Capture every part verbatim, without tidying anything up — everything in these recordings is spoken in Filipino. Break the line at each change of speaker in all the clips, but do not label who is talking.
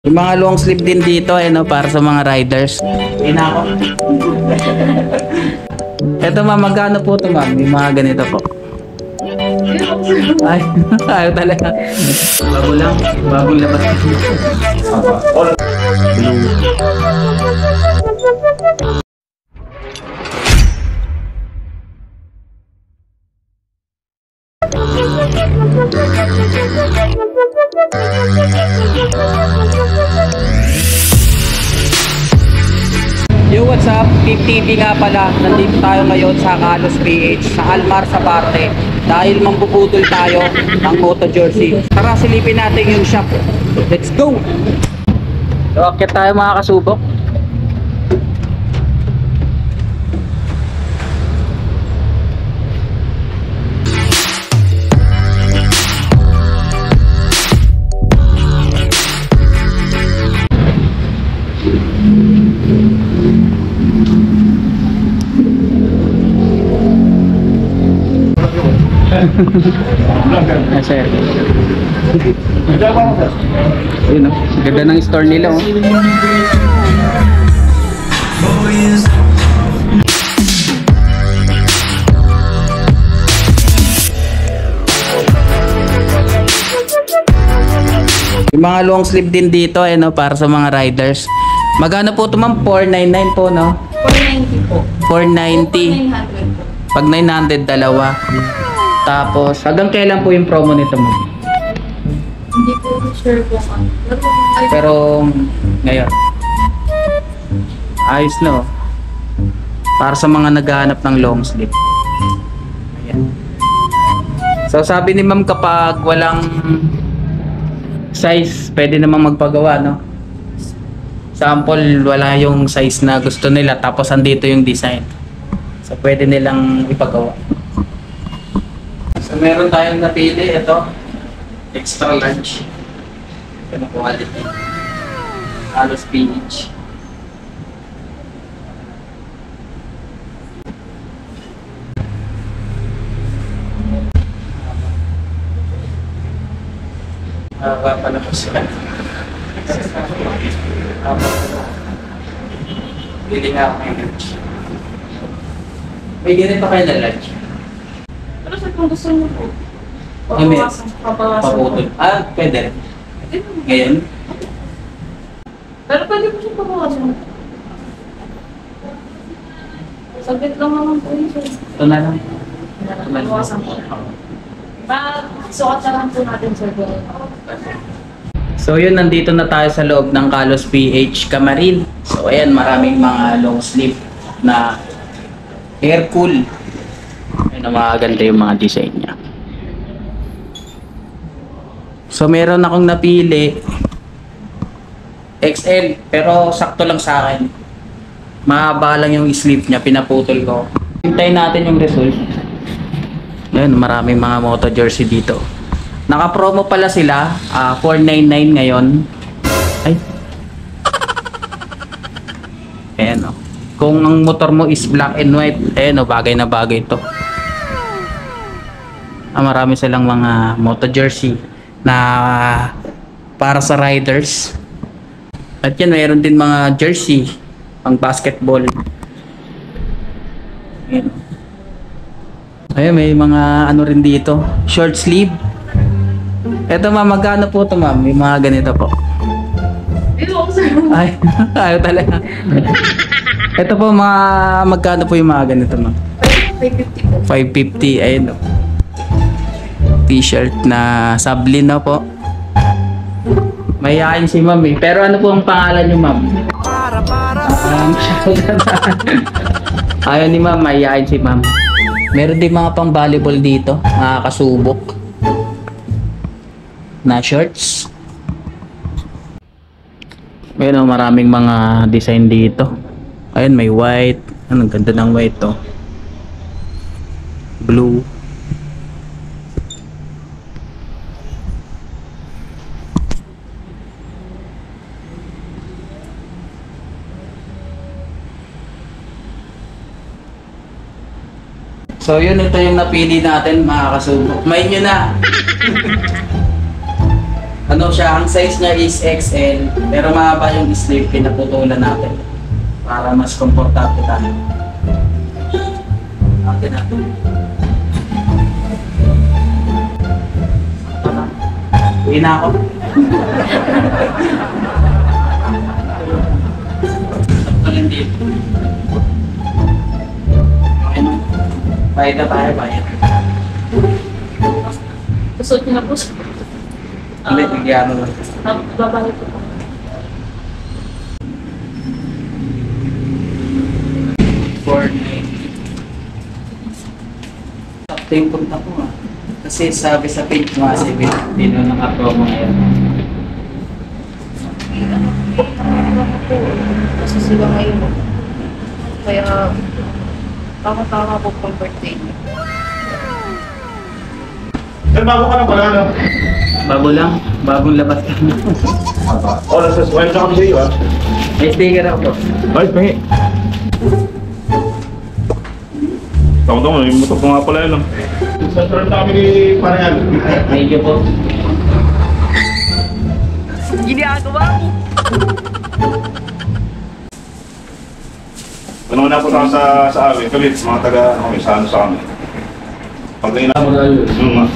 Yung mga long sleeve din dito, eh, no, para sa mga riders. Ayun na ako. Ito ma'am, magkano po ito ma'am? Yung mga ganito po. Ay, ayaw talaga. Bago lang, bagong labas. Yo, what's up? fifty T nga pala. Nandito tayo ngayon sa Kalos P H, sa Almar sa Parte. Dahil mambubudol tayo ng Moto Jersey. Tara, silipin natin yung shop. Let's go! So, akit tayo mga kasubok. Yes, sir. Yun, oh. Ganda ng store nila, oh. Yung mga long sleeve din dito, eh, no, para sa mga riders. Magkano po ito ma'am? four ninety-nine po, no?
four ninety po.
four ninety.
nine hundred po.
Pag nine hundred, dalawa. Tapos, hanggang kailan po yung promo nito mo?
Hindi po sure po kung ano. Pero,
Pero, ngayon. Ayos na, oh. Para sa mga naghahanap ng long sleeve. Ayan. So, sabi ni ma'am kapag walang size, pwede namang magpagawa, no? Sample, wala yung size na gusto nila. Tapos, andito yung design. So, pwede nilang ipagawa. So, meron tayong napili. Ito, extra large. Ito na quality. Kalos P H. Haba pa na po sila. Pili nga ako yung large. May ganito kayo na large.
pero sa kung gusto niyo po,
Kami,
papawasan. Papawasan po.
paputol. Ah, pwede.
Pwede po.
Ngayon?
Pero pwede po siya papawasan. Saglit lang naman po yun, sir.
Ito na lang.
Papawasan po. Sukat na lang po natin, sir.
So yun, nandito na tayo sa loob ng Kalos P H Camarin. So ayan, maraming mga long sleeve na air cool. Ayun, na magaganda yung mga design niya. So meron akong napili X L, pero sakto lang sa akin. Mahaba lang yung sleeve niya, pinaputol ko. Hintayin natin yung result. Ayun, maraming mga Moto Jersey dito. Naka-promo pala sila, uh, four ninety-nine ngayon. Ay. Ayan, oh. Kung ang motor mo is black and white, ayan, oh, bagay na bagay ito. Ah, marami silang mga Moto Jersey na para sa riders. At yan, mayroon din mga jersey pang basketball. Ayan. Ayan, may mga ano rin dito, short sleeve. Ito ma'am, magkano po ito ma'am? Yung mga ganito po.
Ito ako, sir.
Ay, ayaw talaga. Ito po mga, magkano po yung mga ganito ma'am?
five fifty po.
five fifty, ayun o. T-shirt na sablin na po. Mayayain si ma'am eh. Pero ano po ang pangalan nyo ma'am? Um, ayaw ni ma'am, mayayain si ma'am. Meron din mga pang volleyball dito, mga kasubok na shorts. Ayun, oh, maraming mga design dito. Ayun, may white. Ang ganda ng white to. Blue. So yun, ito yung napili natin mga kasubok. May nyo na. Ano Ano siya, ang size niya is X L, pero mahaba yung sleeve, pinaputulan natin para mas komportable tayo. Atin natin. Uwi na ako. Saktulan dito. Ano? Bayad na tayo, bayad.
Gusto niyo na po.
Hindi, bigyan mo lang.
Babalik ko po.
four ninety. Sakto yung punta ko ah. Kasi sabi sa page mo, seven fifty na naka-promo ngayon.
Kasi sila ngayon. Kaya, tama-tama po pang birthday niyo.
Sir, bago ka na pala, no?
Bago lang, bagong labas kami.
Oras sa sweldo kami sa iyo, ha?
May sticker ako.
Ay, pangi. Tama-tama, may motor ko nga pala yun, no? Sa turn na kami ni Pareal.
Thank you po.
Ginagawa mo!
Ano na po sa sa amin, kalit, mga taga, ano, sa ano sa amin. Pag ina mo na yun. Ano nga.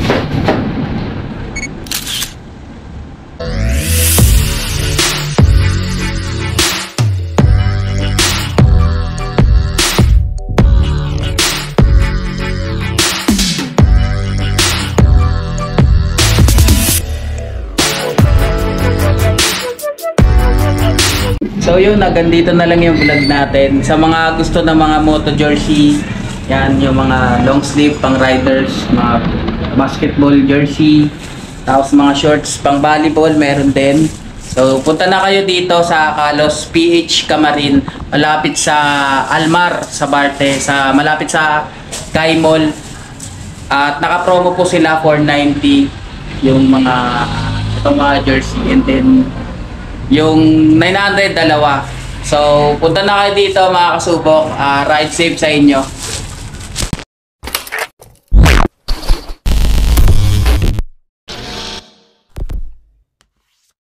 So yun, hanggang dito na lang yung vlog natin. Sa mga gusto ng mga moto jersey, yan yung mga long sleeve pang riders, mga basketball jersey, tapos mga shorts pang volleyball meron din. So punta na kayo dito sa Kalos P H Camarin, malapit sa Almar, sa Barte, sa malapit sa Sky Mall. At naka-promo po sila four ninety yung mga itong mga jersey, and then yung nine hundred dalawa. So punta na kayo dito mga kasubok, uh, ride safe sa inyo.